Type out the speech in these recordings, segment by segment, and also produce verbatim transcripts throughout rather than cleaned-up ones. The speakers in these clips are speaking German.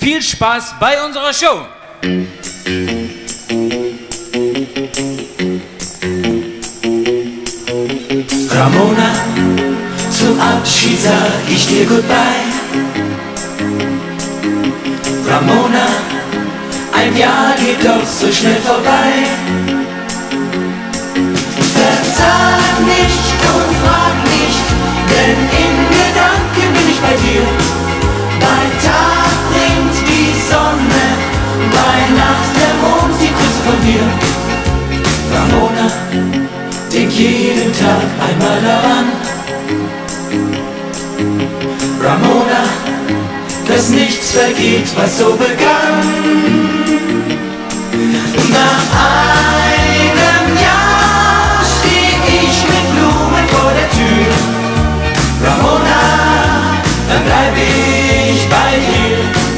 viel Spaß bei unserer Show. Ramona, zum Abschied sag ich dir goodbye. Ramona, ein Jahr geht doch so schnell vorbei. Versag nicht und frag nicht, denn in Gedanken bin ich bei dir. Bei Tag bringt die Sonne, bei Nacht der Mond die Küsse von dir. Ramona, denk jeden Tag einmal daran. Ramona, dass nichts vergeht, was so begann. Nach einem Jahr steh ich mit Blumen vor der Tür. Ramona, dann bleib ich bei dir.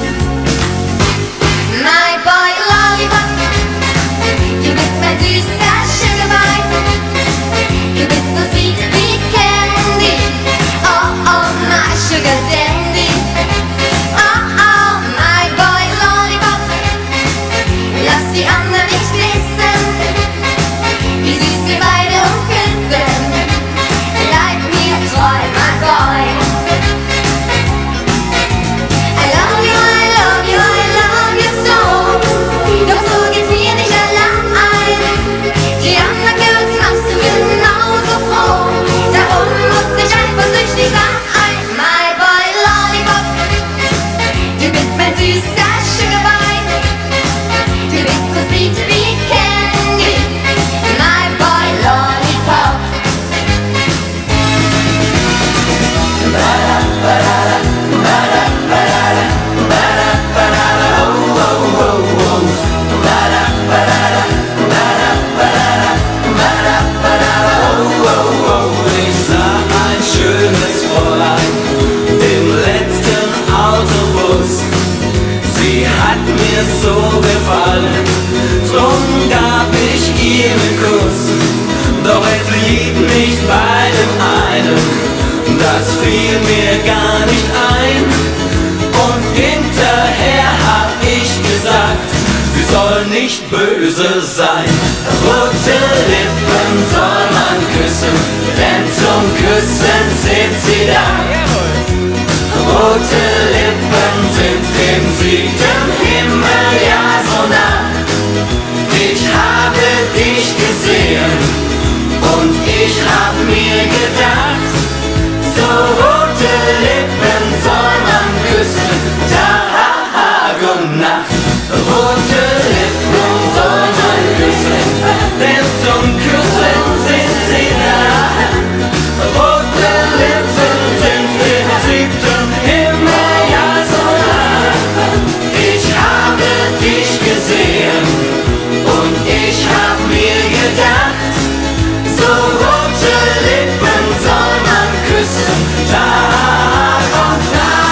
My boy Lollipop, du bist mein süßer Sugarboy. Du bist so sweet wie Candy. Oh oh, my sugar dandy. Oh oh, my boy Lollipop, lass die anderen nicht wissen, wie süß wir beide uns küssen. Bleib mir treu, my boy. I love you, I love you, I love you so. Doch so geht's mir nicht allein. Die anderen Girls machst du genauso froh. Darum muss ich eifersüchtig sein. My boy Lollipop, du bist mein süßer Sugarboy. Du bist so sweet wie Candy. My boy Lollipop. Ich sah ein schönes Fräulein im letzten Autobus. Sie hat mir so gefallen, drum gab ich ihr einen Kuss. Doch es blieb nicht bei dem einen, das fiel mir gar nicht ein. Und hinterher hab ich gesagt, sie soll nicht böse sein. Rote Lippen soll man küssen, denn zum Küssen sind sie da. Rote Lippen sind dem siebten Himmel ja so nah. Ich habe dich gesehen und ich hab mir gedacht, so rote Lippen soll man küssen, Tag und Nacht. Rote Lippen soll man küssen, denn zum Küssen sind sie da. Rote Lippen sind im siebten Himmel ja so nah. Ich habe dich gesehen und ich hab mir gedacht, so rote Lippen soll man küssen, Tag und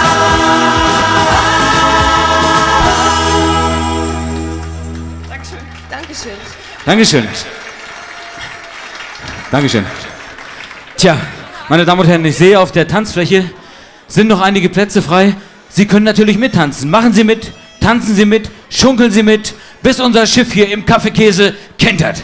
Nacht. Dankeschön. Dankeschön. Dankeschön. Tja, meine Damen und Herren, ich sehe, auf der Tanzfläche sind noch einige Plätze frei. Sie können natürlich mittanzen. Machen Sie mit, tanzen Sie mit, schunkeln Sie mit, bis unser Schiff hier im Kaffeekäse kentert.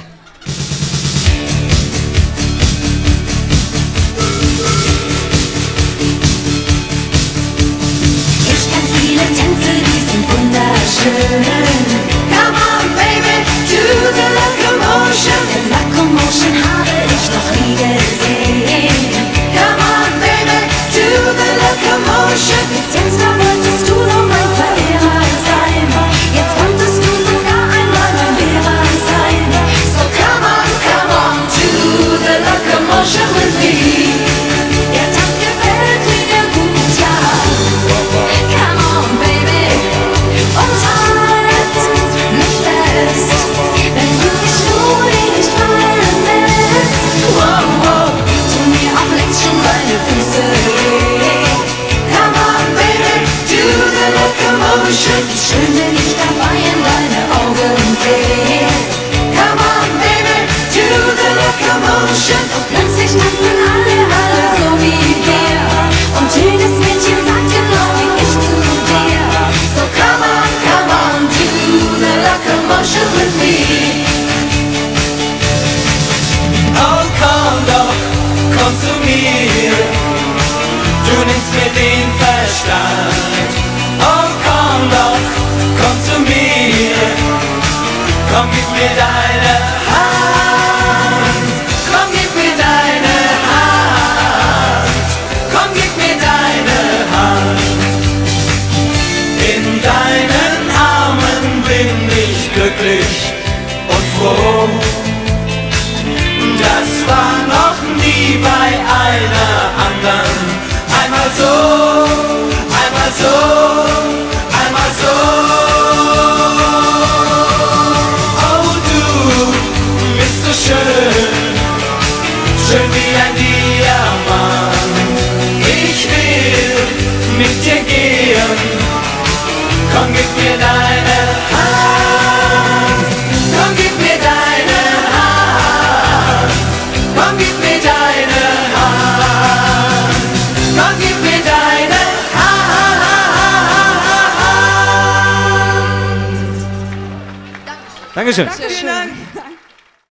Ich kann viele Tänze, die sind wunderschön. Come on, baby, do the locomotion. The locomotion habe ich noch nie gesehen. Come on, baby, do the locomotion. Bis jetzt da wolltest du nur mein Verehrer sein. Jetzt konntest du sogar einmal mein Lehrer sein. So come on, come on, do the locomotion with me. Der Tanz gefällt mir gut, ja. Come on, baby, und halt mich fest, wenn du dich nur nicht fallen lässt. Wow, wow, tu mir auch längst schon meine Füße weh. Come on, baby, do the locomotion. Wie schön, wenn ich dabei in deine Augen sehe. Come on, baby, do the locomotion. Und plötzlich tanzen alle, alle so wie wir. Und jedes Mädchen sagt genau wie ich zu dir. So come on. mir deine Hand. Komm, gib mir deine Hand. Komm, gib mir deine Hand. In deinen Armen bin ich glücklich und froh. Das war noch nie bei einer anderen. Einmal so, einmal so, einmal so. Oh, du bist so schön, schön wie ein Diamant. Ich will mit dir gehen. Komm, gib mir deine Hand. Komm, gib mir deine Hand. Komm, gib mir deine Hand. Komm, gib mir deine Hand. Dankeschön. Dankeschön.